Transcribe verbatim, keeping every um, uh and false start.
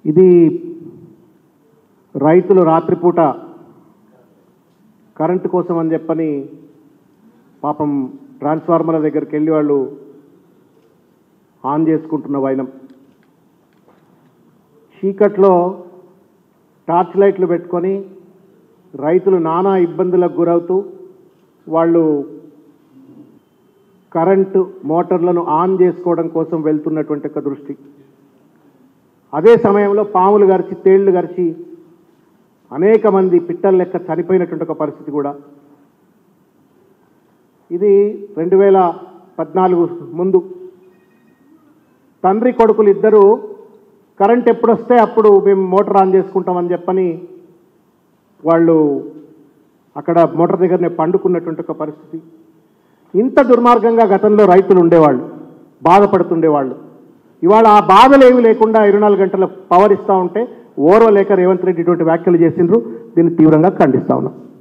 ఇది రైతులు రాత్రిపూట కరెంటు కోసం అని చెప్పని పాపం ట్రాన్స్ఫార్మర్ల దగ్గరికి వెళ్ళి వాళ్ళు ఆన్ చేసుకుంటున్న వైనం. చీకట్లో టార్చ్ లైట్లు పెట్టుకొని రైతులు నానా ఇబ్బందులకు గురవుతూ వాళ్ళు కరెంటు మోటార్లను ఆన్ చేసుకోవడం కోసం వెళ్తున్నటువంటి ఒక దృష్టి. అదే సమయంలో పాములు గరిచి తేళ్లు గరిచి అనేక మంది పిట్టల లెక్క చనిపోయినటువంటి ఒక పరిస్థితి కూడా. ఇది రెండు వేల పద్నాలుగు ముందు తండ్రి కొడుకులు ఇద్దరు కరెంట్ ఎప్పుడు వస్తే అప్పుడు మేము మోటార్ ఆన్ చేసుకుంటామని చెప్పని వాళ్ళు అక్కడ మోటార్ దగ్గరనే పండుకున్నటువంటి ఒక పరిస్థితి. ఇంత దుర్మార్గంగా గతంలో రైతులు ఉండేవాళ్ళు, బాధపడుతుండేవాళ్ళు. ఇవాళ ఆ బాధలు ఏమి లేకుండా ఇరవై నాలుగు గంటల పవర్ ఇస్తూ ఉంటే ఓర్వలేక రేవంత్ రెడ్డి ఇటువంటి వ్యాఖ్యలు చేసిండ్రు. దీన్ని తీవ్రంగా ఖండిస్తా ఉన్నాం.